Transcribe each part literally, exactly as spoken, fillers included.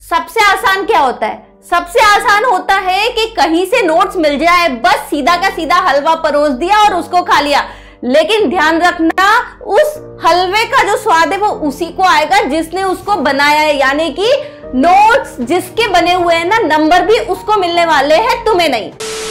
सबसे आसान क्या होता है? सबसे आसान होता है कि कहीं से नोट्स मिल जाए, बस सीधा का सीधा हलवा परोस दिया और उसको खा लिया। लेकिन ध्यान रखना, उस हलवे का जो स्वाद है वो उसी को आएगा जिसने उसको बनाया है, यानी कि नोट्स जिसके बने हुए हैं ना, नंबर भी उसको मिलने वाले हैं, तुम्हें नहीं।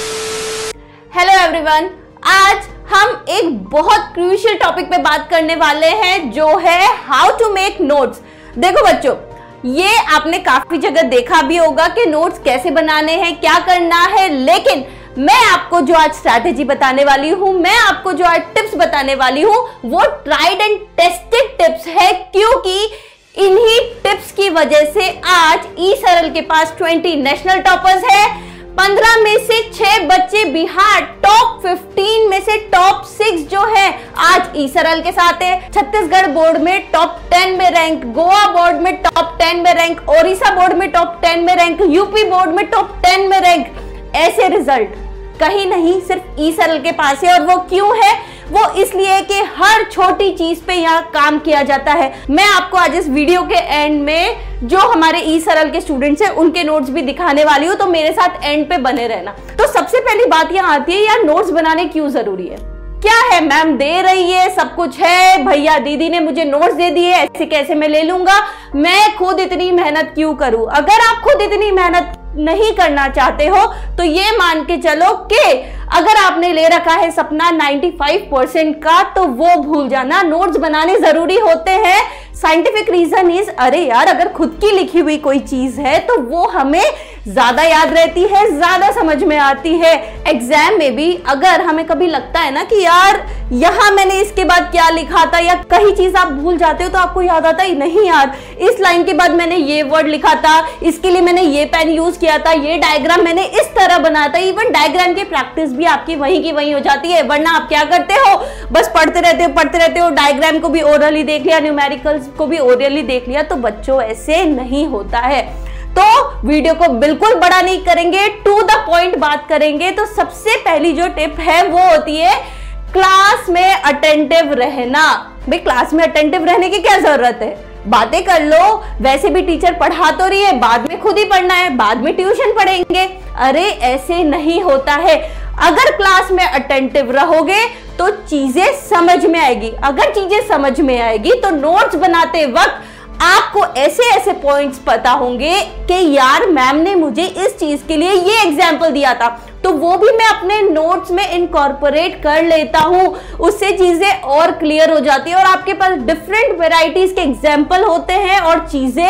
हेलो एवरीवन, आज हम एक बहुत क्रूशियल टॉपिक पे बात करने वाले हैं जो है हाउ टू मेक नोट्स। देखो बच्चों, ये आपने काफी जगह देखा भी होगा कि नोट्स कैसे बनाने हैं, क्या करना है, लेकिन मैं आपको जो आज स्ट्रैटेजी बताने वाली हूं, मैं आपको जो आज टिप्स बताने वाली हूं, वो ट्राइड एंड टेस्टेड टिप्स है, क्योंकि इन्हीं टिप्स की वजह से आज ई सरल के पास बीस नेशनल टॉपर्स है, पंद्रह में से छह बच्चे बिहार टॉप पंद्रह में से टॉप सिक्स जो है आज ई सरल के साथ है, छत्तीसगढ़ बोर्ड में टॉप दस में रैंक, गोवा बोर्ड में टॉप दस में रैंक, ओडिशा बोर्ड में टॉप दस में रैंक, यूपी बोर्ड में टॉप दस में रैंक। ऐसे रिजल्ट कहीं नहीं, सिर्फ ई सरल के पास है। और वो क्यों है? वो इसलिए कि हर छोटी चीज पे यहाँ काम किया जाता है। मैं आपको आज इस वीडियो के एंड में जो हमारे ई सरल के स्टूडेंट्स हैं उनके नोट्स भी दिखाने वाली हूँ, तो मेरे साथ एंड पे बने रहना। तो सबसे पहली बात यहाँ आती है, यार नोट्स बनाने क्यों जरूरी है? क्या है, मैम दे रही है, सब कुछ है, भैया दीदी ने मुझे नोट्स दे दिए, ऐसे कैसे मैं ले लूंगा, मैं खुद इतनी मेहनत क्यों करूं? अगर आप खुद इतनी मेहनत नहीं करना चाहते हो तो ये मान के चलो कि अगर आपने ले रखा है सपना पचानवे परसेंट का, तो वो भूल जाना, नोट्स बनाने जरूरी होते हैं। साइंटिफिक रीजन इज, अरे यार अगर खुद की लिखी हुई कोई चीज है तो वो हमें ज्यादा याद रहती है, ज्यादा समझ में आती है। एग्जाम में भी अगर हमें कभी लगता है ना कि यार यहां मैंने इसके बाद क्या लिखा था, या कहीं चीज आप भूल जाते हो तो आपको याद आता है, नहीं यार इस लाइन के बाद मैंने ये वर्ड लिखा था, इसके लिए मैंने ये पेन यूज किया था, ये डायग्राम मैंने इस तरह बनाया था। इवन डायग्राम की प्रैक्टिस भी आपकी वहीं की वहीं हो जाती है, वरना आप क्या करते हो, बस पढ़ते रहते हो पढ़ते रहते हो डायग्राम को भी ओरली देख लिया, न्यूमेरिकल्स को भी ओरली देख लिया। तो बच्चों ऐसे नहीं होता है। तो वीडियो को बिल्कुल बड़ा नहीं करेंगे, टू द पॉइंट बात करेंगे। तो सबसे पहली जो टिप है वो होती है क्लास में अटेंटिव रहना। भाई क्लास में अटेंटिव रहने की क्या जरूरत है? बातें कर लो, वैसे भी टीचर पढ़ा तो रही है, बाद में खुद ही पढ़ना है, बाद में ट्यूशन पढ़ेंगे। अरे ऐसे नहीं होता है। अगर क्लास में अटेंटिव रहोगे तो चीजें समझ में आएगी। अगर चीजें समझ में आएगी तो नोट्स बनाते वक्त आपको ऐसे ऐसे पॉइंट्स पता होंगे कि यार मैम ने मुझे इस चीज के लिए ये एग्जाम्पल दिया था, तो वो भी मैं अपने नोट्स में इनकॉर्पोरेट कर लेता हूं। उससे चीजें और क्लियर हो जाती है और आपके पास डिफरेंट वेराइटीज के एग्जाम्पल होते हैं और चीजें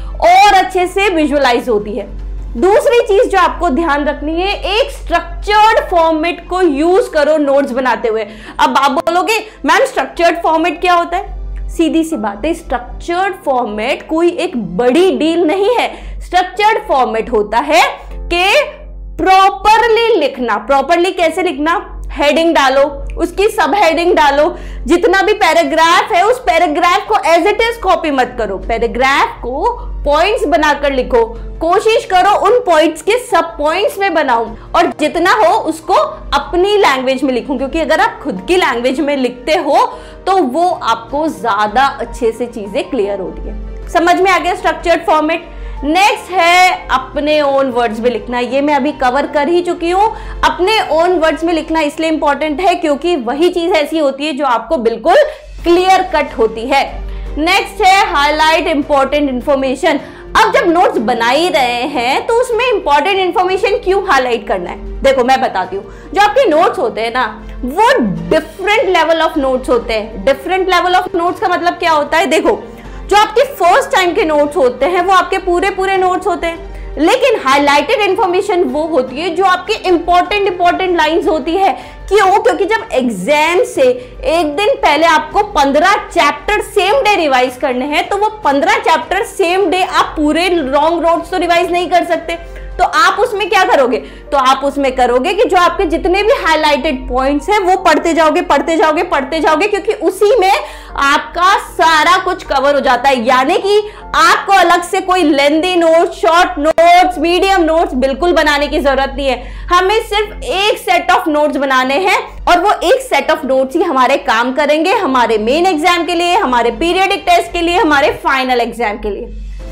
और अच्छे से विजुअलाइज होती है। दूसरी चीज जो आपको ध्यान रखनी है, एक स्ट्रक्चर्ड फॉर्मेट को यूज करो नोट्स बनाते हुए। अब आप बोलोगे मैम स्ट्रक्चर्ड फॉर्मेट क्या होता है? सीधी सी बात है, स्ट्रक्चर्ड फॉर्मेट कोई एक बड़ी डील नहीं है। स्ट्रक्चर्ड फॉर्मेट होता है कि प्रॉपरली लिखना। प्रॉपरली कैसे लिखना? हेडिंग डालो, उसकी सब हेडिंग डालो, जितना भी पैराग्राफ है उस पैराग्राफ को एज इट इज कॉपी मत करो, पैराग्राफ को पॉइंट्स बनाकर लिखो। कोशिश करो उन पॉइंट्स के सब पॉइंट्स में बनाओ, और जितना हो उसको अपनी लैंग्वेज में लिखूं, क्योंकि अगर आप खुद की लैंग्वेज में लिखते हो तो वो आपको ज्यादा अच्छे से चीजें क्लियर होती है। समझ में आ गया स्ट्रक्चर्ड फॉर्मेट? नेक्स्ट है अपने ओन वर्ड्स में लिखना। ये मैं अभी कवर कर ही चुकी हूं। अपने ओन वर्ड्स में लिखना इसलिए इंपॉर्टेंट है क्योंकि वही चीज ऐसी होती है जो आपको बिल्कुल क्लियर कट होती है। नेक्स्ट है हाईलाइट इंपॉर्टेंट इंफॉर्मेशन। अब जब नोट्स बना ही रहे हैं तो उसमें इंपॉर्टेंट इंफॉर्मेशन क्यों हाईलाइट करना है? देखो मैं बताती हूँ, जो आपके नोट्स होते हैं ना वो डिफरेंट लेवल ऑफ नोट्स होते हैं। डिफरेंट लेवल ऑफ नोट्स का मतलब क्या होता है? देखो जो आपके फर्स्ट टाइम के नोट्स होते हैं वो आपके पूरे पूरे नोट्स होते हैं, लेकिन हाईलाइटेड इंफॉर्मेशन वो होती है जो आपकी इंपॉर्टेंट इंपॉर्टेंट लाइंस होती है। क्यों? क्योंकि जब एग्जाम से एक दिन पहले आपको पंद्रह चैप्टर सेम डे रिवाइज करने हैं, तो वो पंद्रह चैप्टर सेम डे आप पूरे लॉन्ग नोट्स तो रिवाइज नहीं कर सकते। तो आप उसमें क्या करोगे? तो आप उसमें करोगे कि जो आपके जितने भी हाईलाइटेड पॉइंट्स हैं वो पढ़ते जाओगे पढ़ते जाओगे पढ़ते जाओगे, क्योंकि उसी में आपका सारा कुछ कवर हो जाता है। यानी कि आपको अलग से कोई lengthy notes, short notes, medium notes बिल्कुल बनाने की जरूरत नहीं है। हमें सिर्फ एक सेट ऑफ नोट्स बनाने हैं और वो एक सेट ऑफ नोट्स ही हमारे काम करेंगे हमारे मेन एग्जाम के लिए, हमारे पीरियडिक टेस्ट के लिए, हमारे फाइनल एग्जाम के लिए।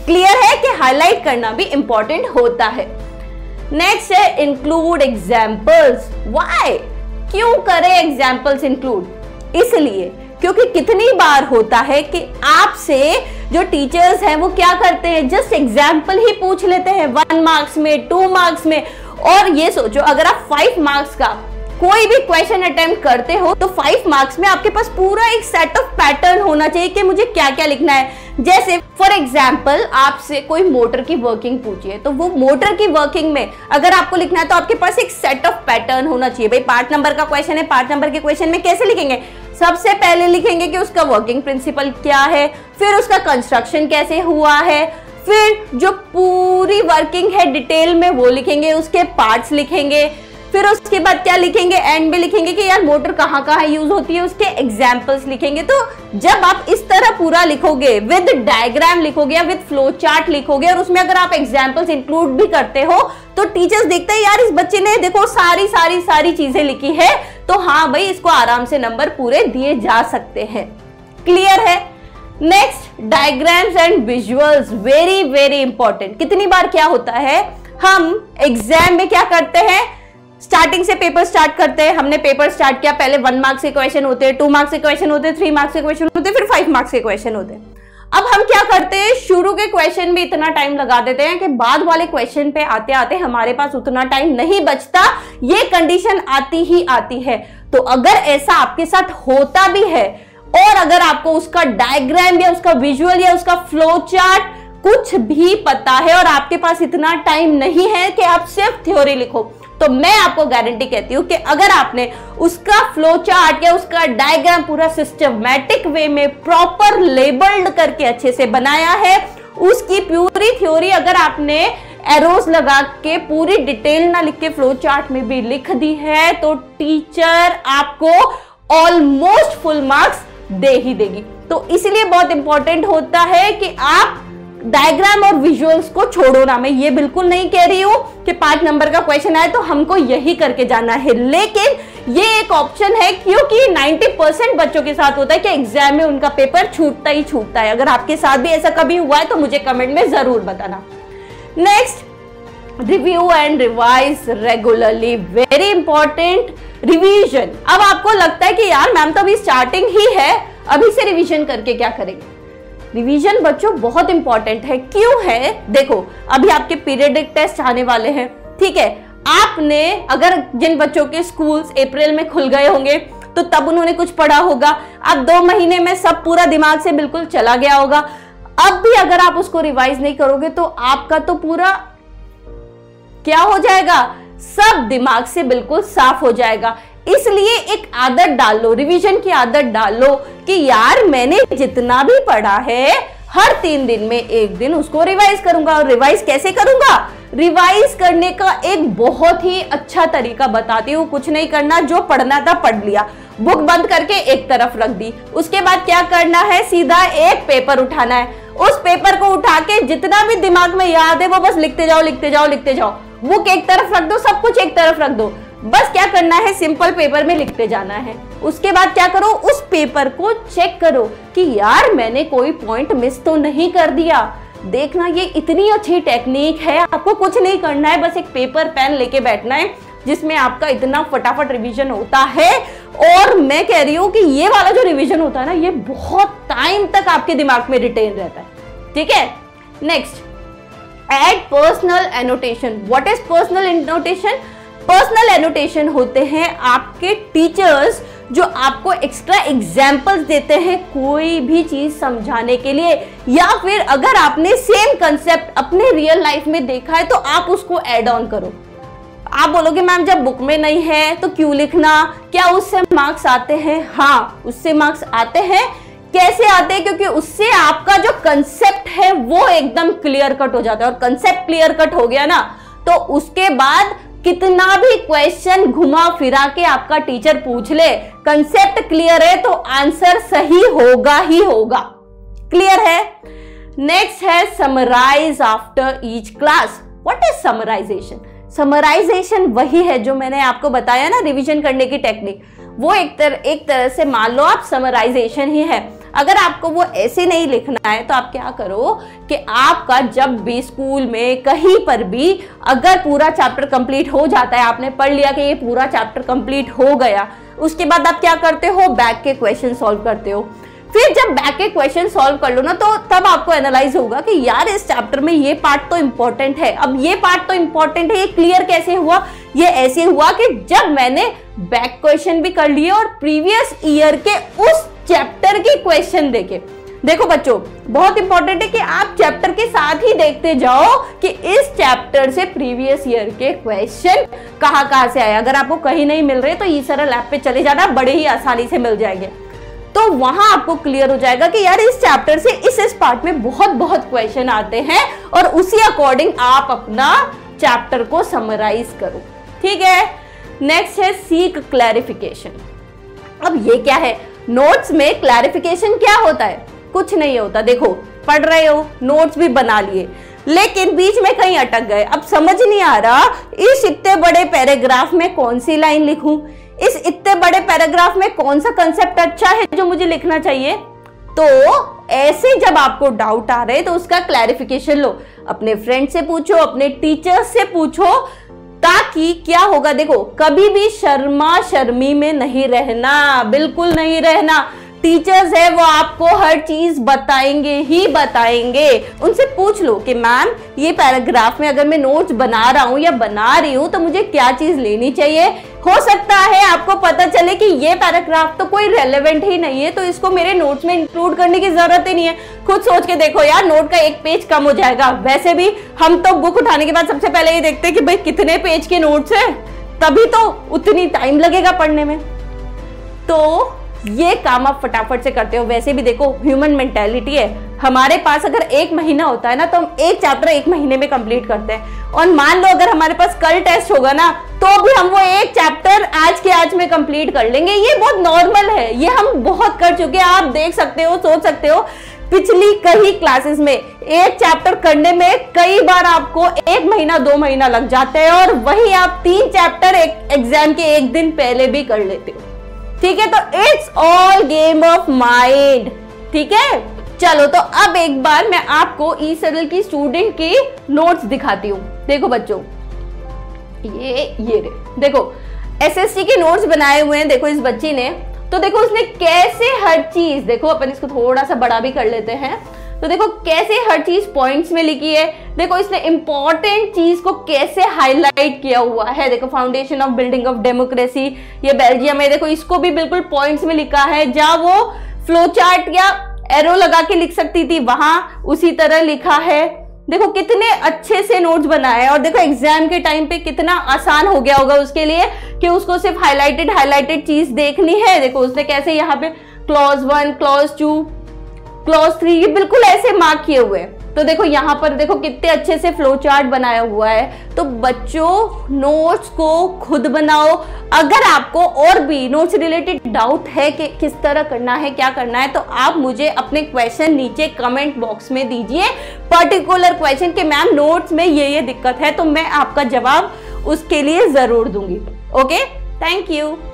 क्लियर है कि हाईलाइट करना भी इंपॉर्टेंट होता है। नेक्स्ट है इंक्लूड एग्जाम्पल्स। व्हाई, क्यों करें एग्जाम्पल्स इंक्लूड? इसलिए क्योंकि कितनी बार होता है कि आपसे जो टीचर्स हैं वो क्या करते हैं, जस्ट एग्जाम्पल ही पूछ लेते हैं वन मार्क्स में, टू मार्क्स में। और ये सोचो अगर आप फाइव मार्क्स का कोई भी क्वेश्चन अटेम्प्ट करते हो तो फाइव मार्क्स में आपके पास पूरा एक सेट ऑफ पैटर्न होना चाहिए कि मुझे क्या क्या लिखना है। जैसे फॉर एग्जाम्पल आपसे कोई मोटर की वर्किंग पूछिए, तो वो मोटर की वर्किंग में अगर आपको लिखना है तो आपके पास एक सेट ऑफ पैटर्न होना चाहिए। भाई पार्ट नंबर का क्वेश्चन है, पार्ट नंबर के क्वेश्चन में कैसे लिखेंगे? सबसे पहले लिखेंगे कि उसका वर्किंग प्रिंसिपल क्या है, फिर उसका कंस्ट्रक्शन कैसे हुआ है, फिर जो पूरी वर्किंग है डिटेल में वो लिखेंगे, उसके पार्ट्स लिखेंगे, फिर उसके बाद क्या लिखेंगे, एंड में लिखेंगे कि यार मोटर कहाँ कहाँ यूज होती है, उसके एग्जाम्पल्स लिखेंगे। तो जब आप इस तरह पूरा लिखोगे, विद डायग्राम लिखोगे या विद फ्लो चार्ट लिखोगे, और उसमें अगर आप एग्जाम्पल्स इंक्लूड भी करते हो तो टीचर्स देखते हैं यार इस बच्चे ने देखो सारी सारी सारी चीजें लिखी है, तो हाँ भाई इसको आराम से नंबर पूरे दिए जा सकते हैं। क्लियर है? Next, diagrams and visuals, very very important. कितनी बार क्या होता है, हम एग्जाम में क्या करते हैं, स्टार्टिंग से पेपर स्टार्ट करते हैं। हमने पेपर स्टार्ट किया, पहले वन मार्क्स के क्वेश्चन होते हैं, टू मार्क्स के क्वेश्चन होते हैं, थ्री मार्क्स के क्वेश्चन होते हैं, फिर फाइव मार्क्स के क्वेश्चन होते हैं। अब हम क्या करते हैं, शुरू के क्वेश्चन में इतना टाइम लगा देते हैं कि बाद वाले क्वेश्चन पे आते आते हमारे पास उतना टाइम नहीं बचता। ये कंडीशन आती ही आती है। तो अगर ऐसा आपके साथ होता भी है और अगर आपको उसका डायग्राम या उसका विजुअल या उसका फ्लो चार्ट कुछ भी पता है और आपके पास इतना टाइम नहीं है कि आप सिर्फ थ्योरी लिखो, तो मैं आपको गारंटी कहती हूं कि अगर आपने उसका फ्लो चार्ट या उसका डायग्राम पूरा सिस्टमैटिक वे में प्रॉपर लेबल्ड करके अच्छे से बनाया है, उसकी पूरी थ्योरी अगर आपने एरोस लगा के पूरी डिटेल ना लिख के फ्लो चार्ट में भी लिख दी है, तो टीचर आपको ऑलमोस्ट फुल मार्क्स दे ही देगी। तो इसलिए बहुत इंपॉर्टेंट होता है कि आप डायग्राम और विजुअल्स को छोड़ो ना। मैं ये बिल्कुल नहीं कह रही हूं कि पांच नंबर का क्वेश्चन आए तो हमको यही करके जाना है, लेकिन ये एक ऑप्शन है क्योंकि नब्बे परसेंट बच्चों के साथ होता है कि एग्जाम में उनका पेपर छूटता ही छूटता है। अगर आपके साथ भी ऐसा कभी हुआ है तो मुझे कमेंट में जरूर बताना। Next, review and revise regularly, very important. Revision, अब आपको लगता है कि यार मैम तो अभी स्टार्टिंग ही है, अभी से रिवीजन करके क्या करेंगे? रिवीजन बच्चों बहुत इंपॉर्टेंट है। क्यों है? देखो अभी आपके पीरियडिक टेस्ट आने वाले हैं, ठीक है। आपने अगर जिन बच्चों के स्कूल्स अप्रैल में खुल गए होंगे तो तब उन्होंने कुछ पढ़ा होगा, अब दो महीने में सब पूरा दिमाग से बिल्कुल चला गया होगा। अब भी अगर आप उसको रिवाइज नहीं करोगे तो आपका तो पूरा क्या हो जाएगा, सब दिमाग से बिल्कुल साफ हो जाएगा। इसलिए एक आदत डाल लो, रिवीजन की आदत डाल लो कि यार मैंने जितना भी पढ़ा है हर तीन दिन में एक दिन उसको रिवाइज करूंगा। और रिवाइज कैसे करूंगा? रिवाइज करने का एक बहुत ही अच्छा तरीका बताती हूँ। कुछ नहीं करना, जो पढ़ना था पढ़ लिया, बुक बंद करके एक तरफ रख दी। उसके बाद क्या करना है, सीधा एक पेपर उठाना है। उस पेपर को उठा के जितना भी दिमाग में याद है वो बस लिखते जाओ लिखते जाओ लिखते जाओ। बुक एक तरफ रख दो, सब कुछ एक तरफ रख दो, बस क्या करना है, सिंपल पेपर में लिखते जाना है। उसके बाद क्या करो, उस पेपर को चेक करो कि यार मैंने कोई पॉइंट मिस तो नहीं कर दिया। देखना, ये इतनी अच्छी टेक्निक है, आपको कुछ नहीं करना है, बस एक पेपर पेन लेके बैठना है जिसमें आपका इतना फटाफट रिवीजन होता है। और मैं कह रही हूं कि ये वाला जो रिवीजन होता है ना, ये बहुत टाइम तक आपके दिमाग में रिटेन रहता है, ठीक है। Next, add personal annotation. What is personal annotation? Personal annotation होते हैं आपके टीचर्स जो आपको एक्स्ट्रा एग्जाम्पल्स देते हैं कोई भी चीज समझाने के लिए, या फिर अगर आपने सेम कंसेप्ट अपने रियल लाइफ में देखा है तो आप उसको ऐड ऑन करो। आप बोलोगे मैम जब बुक में नहीं है तो क्यों लिखना, क्या उससे मार्क्स आते हैं? हाँ, उससे मार्क्स आते हैं। कैसे आते हैं? क्योंकि उससे आपका जो कंसेप्ट है वो एकदम क्लियर कट हो जाता है, और कंसेप्ट क्लियर कट हो गया ना तो उसके बाद कितना भी क्वेश्चन घुमा फिरा के आपका टीचर पूछ ले, कंसेप्ट क्लियर है तो आंसर सही होगा ही होगा। क्लियर है? नेक्स्ट है summarise after each class. What is summarisation? Summarisation वही है जो मैंने आपको बताया ना, रिवीजन करने की टेक्निक। वो एक तरह एक तरह से मान लो आप समराइजेशन ही है। अगर आपको वो ऐसे नहीं लिखना है तो आप क्या करो कि आपका जब भी स्कूल में कहीं पर भी अगर पूरा चैप्टर कंप्लीट हो जाता है, आपने पढ़ लिया कि ये पूरा चैप्टर कंप्लीट हो गया, उसके बाद आप क्या करते हो, बैक के क्वेश्चन सॉल्व करते हो। फिर जब बैक के क्वेश्चन सॉल्व कर लो ना, तो तब आपको एनालाइज होगा कि यार इस चैप्टर में ये पार्ट तो इंपॉर्टेंट है। अब ये पार्ट तो इंपॉर्टेंट है, ये क्लियर कैसे हुआ? ये ऐसे हुआ कि जब मैंने बैक क्वेश्चन भी कर लिए और प्रीवियस ईयर के उस चैप्टर के क्वेश्चन देखे। देखो बच्चों, बहुत इंपॉर्टेंट है कि आप चैप्टर के साथ ही देखते जाओ कि इस चैप्टर से प्रीवियस ईयर के क्वेश्चन कहां कहां से आए। अगर आपको कहीं नहीं मिल रहे तो ई सरल ऐप पे चले जाना, बड़े ही आसानी से मिल जाएंगे। तो वहां आपको क्लियर हो जाएगा कि यार इस चैप्टर से इस इस पार्ट में बहुत बहुत क्वेश्चन आते हैं और उसी अकॉर्डिंग आप अपना चैप्टर को समराइज करो। ठीक है, नेक्स्ट है सीक क्लैरिफिकेशन। अब ये क्या है? नोट्स में क्लैरिफिकेशन क्या होता है? कुछ नहीं होता। देखो, पढ़ रहे हो, नोट्स भी बना लिए, लेकिन बीच में कहीं अटक गए, अब समझ नहीं आ रहा इस इतने बड़े पैराग्राफ में कौन सी लाइन लिखूं, इस इतने बड़े पैराग्राफ में कौन सा कंसेप्ट अच्छा है जो मुझे लिखना चाहिए। तो ऐसे जब आपको डाउट आ रहे तो उसका क्लैरिफिकेशन लो, अपने फ्रेंड से पूछो, अपने टीचर्स से पूछो, ताकि क्या होगा, देखो कभी भी शर्मा शर्मी में नहीं रहना, बिल्कुल नहीं रहना। टीचर्स है वो आपको हर चीज बताएंगे ही बताएंगे। उनसे पूछ लो कि मैम ये पैराग्राफ में अगर मैं नोट्स बना रहा हूं या बना रही हूं तो मुझे क्या चीज लेनी चाहिए। हो सकता है आपको पता चले कि ये पैराग्राफ तो कोई रेलेवेंट ही नहीं है, तो इसको मेरे नोट्स में इंक्लूड करने की जरूरत ही नहीं है। खुद सोच के देखो यार, नोट का एक पेज कम हो जाएगा। वैसे भी हम तो बुक उठाने के बाद सबसे पहले ये देखते हैं कि भाई कितने पेज के नोट्स है, तभी तो उतनी टाइम लगेगा पढ़ने में। तो ये काम आप फटाफट से करते हो। वैसे भी देखो, ह्यूमन मेंटालिटी है, हमारे पास अगर एक महीना होता है ना तो हम एक चैप्टर एक महीने में कंप्लीट करते हैं। और मान लो अगर हमारे पास कल टेस्ट होगा ना तो भी हम वो एक चैप्टर आज के आज में कंप्लीट कर लेंगे। ये बहुत नॉर्मल है, ये हम बहुत कर चुके हैं। आप देख सकते हो, सोच सकते हो, पिछली कई क्लासेस में एक चैप्टर करने में कई बार आपको एक महीना दो महीना लग जाता है, और वही आप तीन चैप्टर एक एग्जाम के एक दिन पहले भी कर लेते हो। ठीक है, तो it's all game of mind. ठीक है, चलो तो अब एक बार मैं आपको ई सरल की स्टूडेंट की नोट्स दिखाती हूँ। देखो बच्चों, ये ये रे, देखो एसएसटी के नोट्स बनाए हुए हैं। देखो इस बच्ची ने, तो देखो उसने कैसे हर चीज, देखो अपन इसको थोड़ा सा बड़ा भी कर लेते हैं, तो देखो कैसे हर चीज पॉइंट्स में लिखी है। देखो इसने इंपॉर्टेंट चीज को कैसे हाईलाइट किया हुआ है। देखो foundation of building of democracy, ये बेल्जियम है, देखो इसको भी बिल्कुल पॉइंट्स में लिखा है। जहां वो फ्लो चार्ट या एरो लगा के लिख सकती थी, वहां उसी तरह लिखा है। देखो कितने अच्छे से नोट्स बनाए, और देखो एग्जाम के टाइम पे कितना आसान हो गया होगा उसके लिए कि उसको सिर्फ हाईलाइटेड हाईलाइटेड चीज देखनी है। देखो उसने कैसे यहाँ पे clause one, clause two, clause three, ये बिल्कुल ऐसे मार्क किए हुए हैं। तो देखो यहाँ पर देखो कितने अच्छे से फ्लो चार्ट बनाया हुआ है। तो बच्चों नोट्स को खुद बनाओ। अगर आपको और भी नोट्स रिलेटेड डाउट है कि किस तरह करना है, क्या करना है, तो आप मुझे अपने क्वेश्चन नीचे कमेंट बॉक्स में दीजिए, पर्टिकुलर क्वेश्चन के मैम नोट्स में ये ये दिक्कत है, तो मैं आपका जवाब उसके लिए जरूर दूंगी। Okay, thank you.